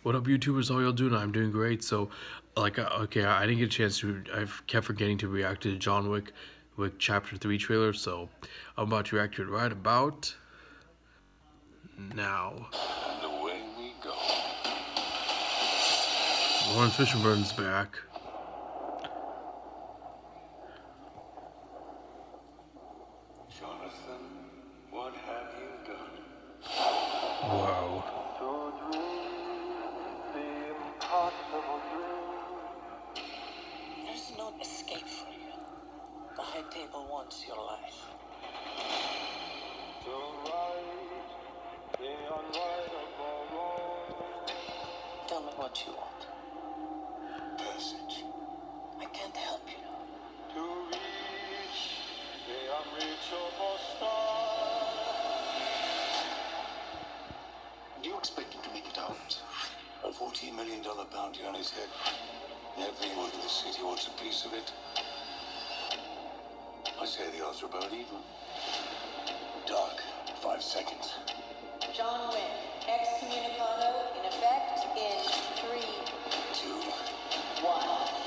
What up, YouTubers? How y'all doing? I'm doing great. So, okay, I didn't get a chance to. I've kept forgetting to react to the John Wick Chapter 3 trailer. So, I'm about to react to it right about now. And away we go. Lawrence Fishburne's back. Jonathan, what have you done? Wow. To dream the impossible dream. There's no escape for you. The high table wants your life. To right the unrightable wrong. Tell me what you want. Passage. I can't help you. To reach the unreachable star. Do you expect him to make it out? A $14 million bounty on his head. Everyone in the city wants a piece of it. I say the odds are about even. Doc, 5 seconds. John Wick, excommunicado in effect in 3, 2. 1.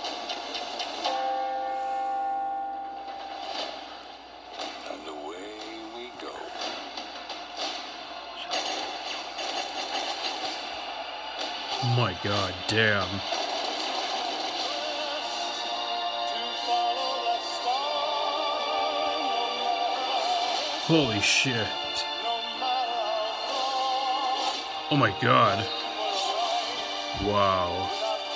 And away we go. My God, damn. Holy shit. Oh my God. Wow.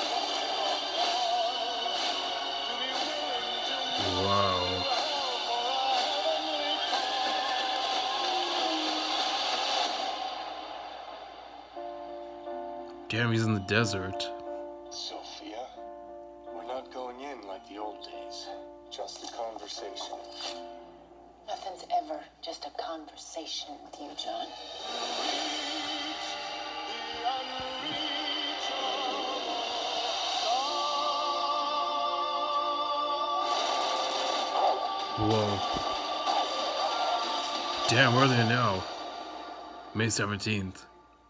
Wow. Damn, he's in the desert. Sophia, we're not going in like the old days. Just a conversation. Nothing's ever just a conversation with you, John. Whoa. Damn, where are they now? May 17th.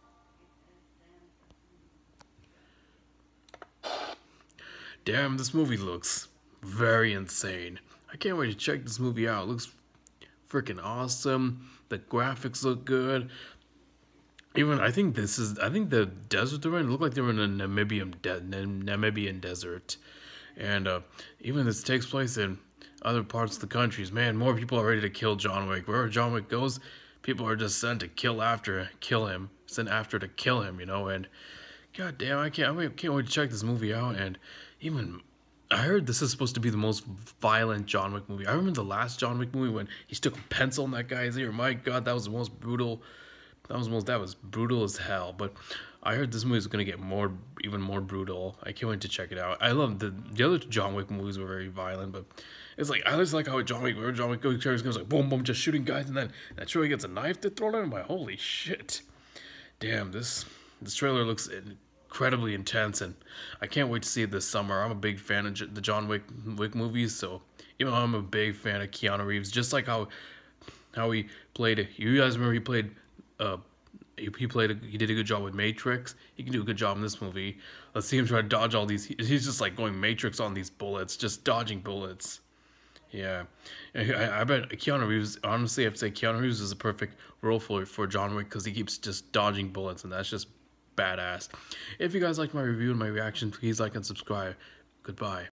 Damn, this movie looks very insane. I can't wait to check this movie out. It looks freaking awesome. The graphics look good. Even I think the desert they're in look like they're in a Namibian desert, and even this takes place in other parts of the countries. Man, more people are ready to kill John Wick. Wherever John Wick goes, people are just sent to kill him, sent after to kill him. You know, and god damn, I can't wait to check this movie out. And even I heard this is supposed to be the most violent John Wick movie. I remember the last John Wick movie when he stuck a pencil in that guy's ear. My god, that was the most brutal. That was brutal as hell. But I heard this movie is gonna get even more brutal. I can't wait to check it out. I love the other John Wick movies were very violent, but it's like I just like how whenever John Wick goes like boom boom, just shooting guys, and then naturally gets a knife to throw at him. Like holy shit, damn, this trailer looks incredibly intense, and I can't wait to see it this summer. I'm a big fan of the John Wick movies, so even though I'm a big fan of Keanu Reeves, just like how he played it. You guys remember he played he did a good job with Matrix. He can do a good job in this movie. Let's see him try to dodge all these. He's just like going Matrix on these bullets, just dodging bullets. Yeah, I bet Keanu Reeves. Honestly, I have to say Keanu Reeves is a perfect role for John Wick because he keeps just dodging bullets, and that's just badass. If you guys liked my review and my reaction, please like and subscribe. Goodbye.